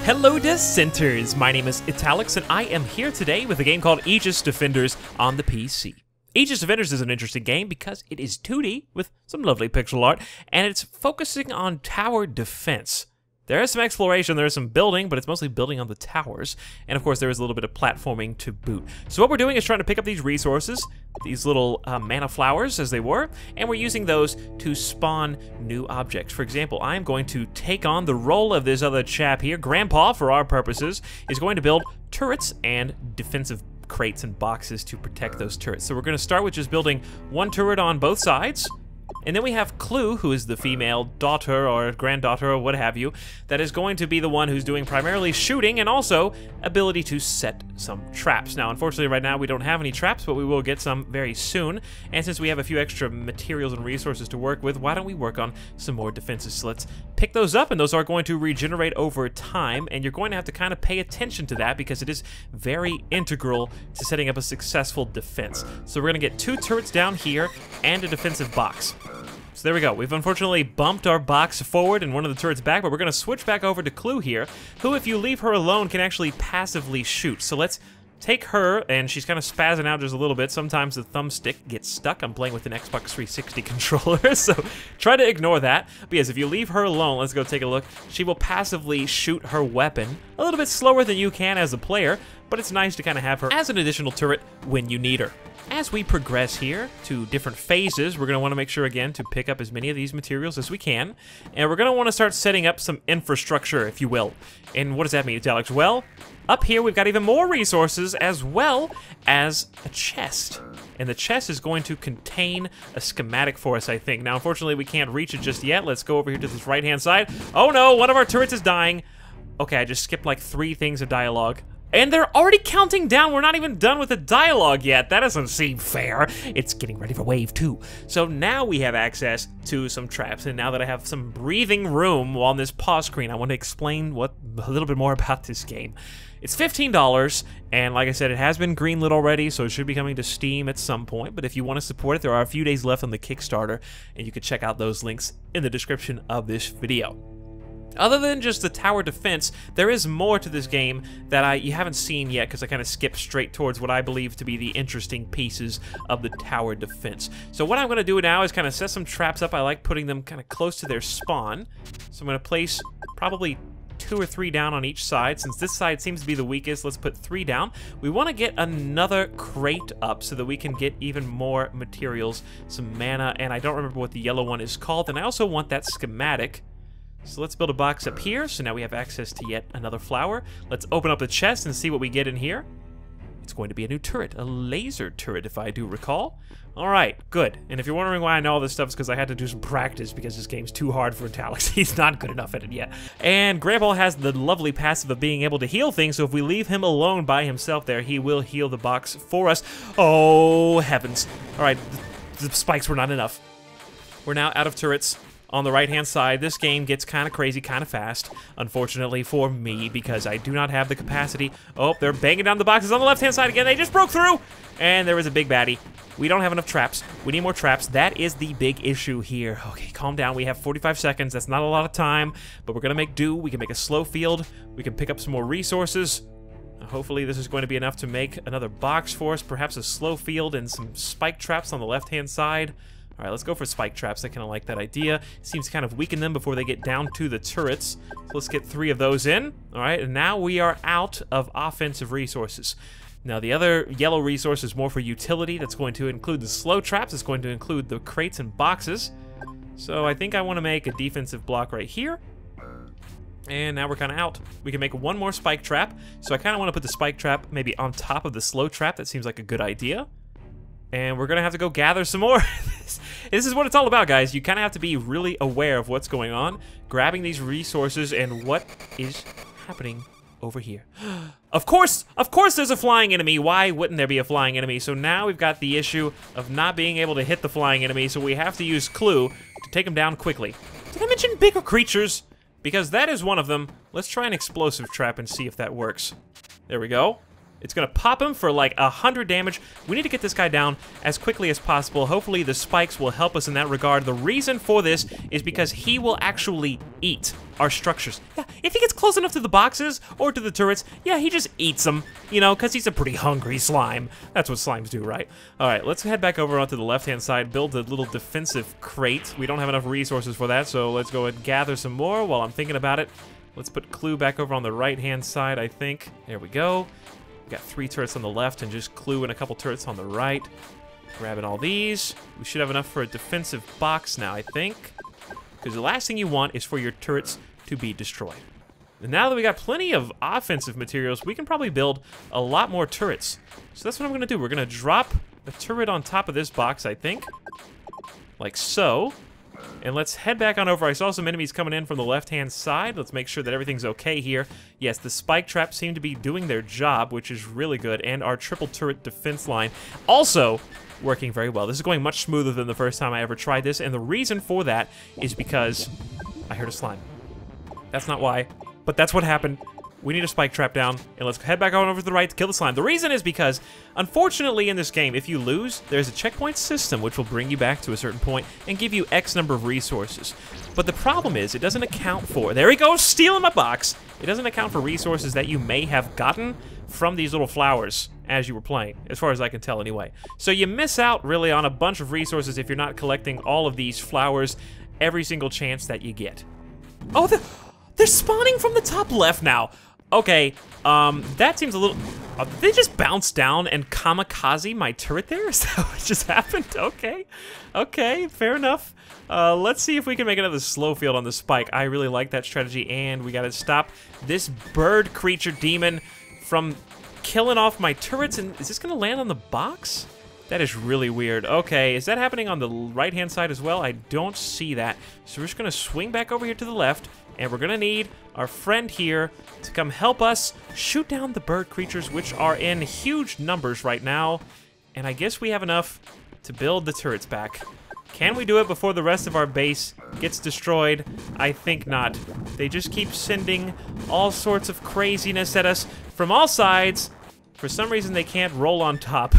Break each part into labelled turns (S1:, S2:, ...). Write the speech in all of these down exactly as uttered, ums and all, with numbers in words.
S1: Hello Dissenters, my name is Italix and I am here today with a game called Aegis Defenders on the P C. Aegis Defenders is an interesting game because it is two D with some lovely pixel art and it's focusing on tower defense. There is some exploration, there is some building, but it's mostly building on the towers. And of course there is a little bit of platforming to boot. So what we're doing is trying to pick up these resources, these little uh, mana flowers as they were, and we're using those to spawn new objects. For example, I'm going to take on the role of this other chap here. Grandpa, for our purposes, is going to build turrets and defensive crates and boxes to protect those turrets. So we're going to start with just building one turret on both sides. And then we have Clue, who is the female daughter or granddaughter or what have you, that is going to be the one who's doing primarily shooting and also ability to set some traps. Now, unfortunately, right now we don't have any traps, but we will get some very soon. And since we have a few extra materials and resources to work with, why don't we work on some more defenses? So let's pick those up, and those are going to regenerate over time, and you're going to have to kind of pay attention to that because it is very integral to setting up a successful defense. So we're going to get two turrets down here and a defensive box. So there we go. We've unfortunately bumped our box forward and one of the turrets back, but we're going to switch back over to Clue here, who, if you leave her alone, can actually passively shoot. So let's take her, and she's kind of spazzing out just a little bit. Sometimes the thumbstick gets stuck. I'm playing with an Xbox three sixty controller, so try to ignore that. But yes, if you leave her alone, let's go take a look. She will passively shoot her weapon a little bit slower than you can as a player, but it's nice to kind of have her as an additional turret when you need her. As we progress here to different phases, we're going to want to make sure, again, to pick up as many of these materials as we can. And we're going to want to start setting up some infrastructure, if you will. And what does that mean, Alex? Well, up here we've got even more resources as well as a chest. And the chest is going to contain a schematic for us, I think. Now, unfortunately, we can't reach it just yet. Let's go over here to this right-hand side. Oh, no, one of our turrets is dying. Okay, I just skipped like three things of dialogue. And they're already counting down. We're not even done with the dialogue yet. That doesn't seem fair. It's getting ready for wave two. So now we have access to some traps. And now that I have some breathing room on this pause screen, I want to explain what a little bit more about this game. It's fifteen dollars, and like I said, it has been greenlit already, so it should be coming to Steam at some point. But if you want to support it, there are a few days left on the Kickstarter, and you can check out those links in the description of this video. Other than just the tower defense, there is more to this game that I you haven't seen yet because I kind of skipped straight towards what I believe to be the interesting pieces of the tower defense. So what I'm going to do now is kind of set some traps up. I like putting them kind of close to their spawn. So I'm going to place probably two or three down on each side. Since this side seems to be the weakest, let's put three down. We want to get another crate up so that we can get even more materials, some mana, and I don't remember what the yellow one is called. And I also want that schematic. So let's build a box up here, so now we have access to yet another flower. Let's open up the chest and see what we get in here. It's going to be a new turret, a laser turret if I do recall. Alright, good. And if you're wondering why I know all this stuff, it's because I had to do some practice because this game's too hard for Italix. He's not good enough at it yet. And Grandpa has the lovely passive of being able to heal things, so if we leave him alone by himself there, he will heal the box for us. Oh, heavens. Alright, the, the spikes were not enough. We're now out of turrets. On the right-hand side, this game gets kind of crazy, kind of fast, unfortunately for me, because I do not have the capacity. Oh, they're banging down the boxes on the left-hand side again. They just broke through, and there was a big baddie. We don't have enough traps. We need more traps. That is the big issue here. Okay, calm down. We have forty-five seconds. That's not a lot of time, but we're going to make do. We can make a slow field. We can pick up some more resources. Hopefully, this is going to be enough to make another box for us, perhaps a slow field and some spike traps on the left-hand side. All right, let's go for spike traps. I kind of like that idea. It seems to kind of weaken them before they get down to the turrets. So let's get three of those in. All right, and now we are out of offensive resources. Now, the other yellow resource is more for utility. That's going to include the slow traps. It's going to include the crates and boxes. So I think I want to make a defensive block right here. And now we're kind of out. We can make one more spike trap. So I kind of want to put the spike trap maybe on top of the slow trap. That seems like a good idea. And we're going to have to go gather some more. This is what it's all about, guys. You kind of have to be really aware of what's going on, grabbing these resources, and what is happening over here. Of course, of course there's a flying enemy. Why wouldn't there be a flying enemy? So now we've got the issue of not being able to hit the flying enemy, so we have to use Clue to take him down quickly. Did I mention bigger creatures? Because that is one of them. Let's try an explosive trap and see if that works. There we go. It's gonna pop him for like a hundred damage. We need to get this guy down as quickly as possible. Hopefully the spikes will help us in that regard. The reason for this is because he will actually eat our structures. Yeah, if he gets close enough to the boxes or to the turrets, yeah, he just eats them, you know, because he's a pretty hungry slime. That's what slimes do, right? All right, let's head back over onto the left-hand side, build a little defensive crate. We don't have enough resources for that, so let's go and gather some more while I'm thinking about it. Let's put Clue back over on the right-hand side, I think. There we go. Got three turrets on the left and just Clue and a couple turrets on the right. Grabbing all these. We should have enough for a defensive box now, I think. Because the last thing you want is for your turrets to be destroyed. And now that we got plenty of offensive materials, we can probably build a lot more turrets. So that's what I'm going to do. We're going to drop a turret on top of this box, I think. Like so. And let's head back on over. I saw some enemies coming in from the left-hand side. Let's make sure that everything's okay here. Yes, the spike traps seem to be doing their job, which is really good. And our triple turret defense line also working very well. This is going much smoother than the first time I ever tried this. And the reason for that is because I heard a slime. That's not why, but that's what happened. We need a spike trap down, and let's head back on over to the right to kill the slime. The reason is because, unfortunately in this game, if you lose, there's a checkpoint system which will bring you back to a certain point and give you X number of resources. But the problem is, it doesn't account for, there he goes, stealing my box! It doesn't account for resources that you may have gotten from these little flowers as you were playing, as far as I can tell anyway. So you miss out really on a bunch of resources if you're not collecting all of these flowers every single chance that you get. Oh, the, they're spawning from the top left now! Okay, um, that seems a little... Uh, did they just bounce down and kamikaze my turret there? Is that what just happened? Okay, okay, fair enough. Uh, let's see if we can make another slow field on the spike. I really like that strategy, and we gotta stop this bird creature demon from killing off my turrets. And is this gonna land on the box? That is really weird. Okay, is that happening on the right-hand side as well? I don't see that. So we're just gonna swing back over here to the left, and we're gonna need our friend here to come help us shoot down the bird creatures, which are in huge numbers right now. And I guess we have enough to build the turrets back. Can we do it before the rest of our base gets destroyed? I think not. They just keep sending all sorts of craziness at us from all sides. For some reason, they can't roll on top.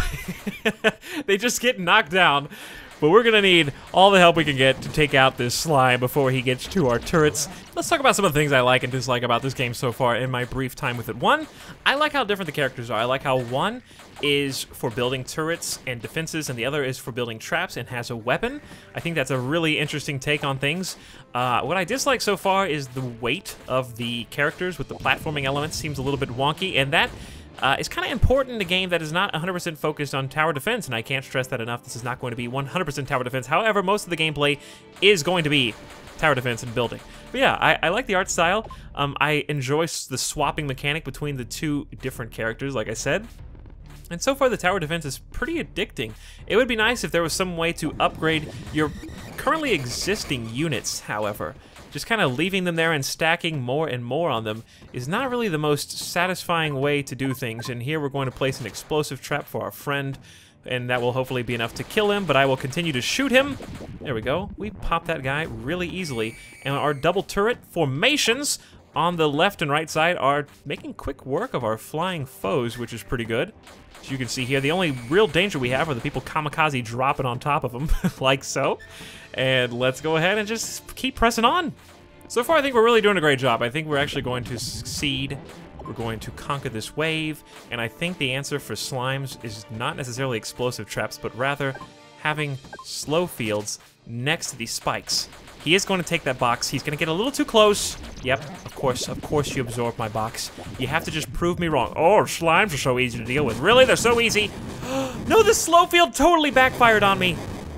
S1: They just get knocked down. But we're gonna need all the help we can get to take out this slime before he gets to our turrets. Let's talk about some of the things I like and dislike about this game so far in my brief time with it. One, I like how different the characters are. I like how one is for building turrets and defenses, and the other is for building traps and has a weapon. I think that's a really interesting take on things. Uh, what I dislike so far is the weight of the characters with the platforming elements seems a little bit wonky, and that Uh, it's kind of important in a game that is not one hundred percent focused on tower defense, and I can't stress that enough. This is not going to be one hundred percent tower defense. However, most of the gameplay is going to be tower defense and building. But yeah, I, I like the art style. Um, I enjoy the swapping mechanic between the two different characters, like I said. And so far, the tower defense is pretty addicting. It would be nice if there was some way to upgrade your currently existing units, however. Just kind of leaving them there and stacking more and more on them is not really the most satisfying way to do things. And here we're going to place an explosive trap for our friend, and that will hopefully be enough to kill him, but I will continue to shoot him. There we go. We popped that guy really easily. And our double turret formations on the left and right side are making quick work of our flying foes, which is pretty good. As you can see here, the only real danger we have are the people kamikaze dropping on top of them, like so. And let's go ahead and just keep pressing on. So far, I think we're really doing a great job. I think we're actually going to succeed. We're going to conquer this wave. And I think the answer for slimes is not necessarily explosive traps, but rather having slow fields next to these spikes. He is going to take that box. He's going to get a little too close. Yep, of course, of course you absorb my box. You have to just prove me wrong. Oh, slimes are so easy to deal with. Really? They're so easy? No, the slow field totally backfired on me.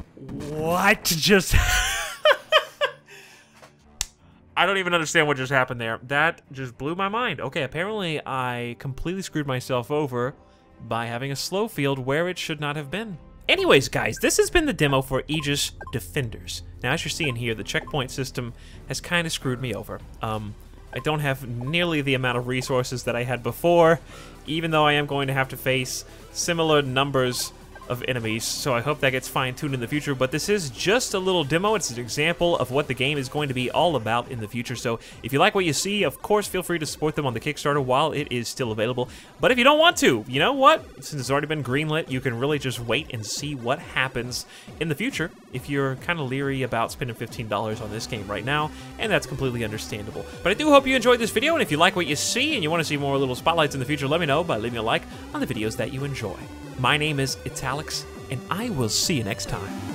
S1: What just... I don't even understand what just happened there. That just blew my mind. Okay, apparently I completely screwed myself over by having a slow field where it should not have been. Anyways, guys, this has been the demo for Aegis Defenders. Now, as you're seeing here, the checkpoint system has kind of screwed me over. Um, I don't have nearly the amount of resources that I had before, even though I am going to have to face similar numbers of enemies, so I hope that gets fine-tuned in the future, but this is just a little demo. It's an example of what the game is going to be all about in the future, so if you like what you see, of course, feel free to support them on the Kickstarter while it is still available, but if you don't want to, you know what? Since it's already been greenlit, you can really just wait and see what happens in the future if you're kind of leery about spending fifteen dollars on this game right now, and that's completely understandable. But I do hope you enjoyed this video, and if you like what you see and you want to see more little spotlights in the future, let me know by leaving a like on the videos that you enjoy. My name is Italics, and I will see you next time.